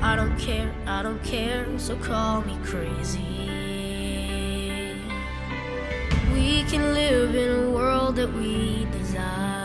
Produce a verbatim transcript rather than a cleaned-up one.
I don't care, I don't care, so call me crazy. We can live in a world that we desire.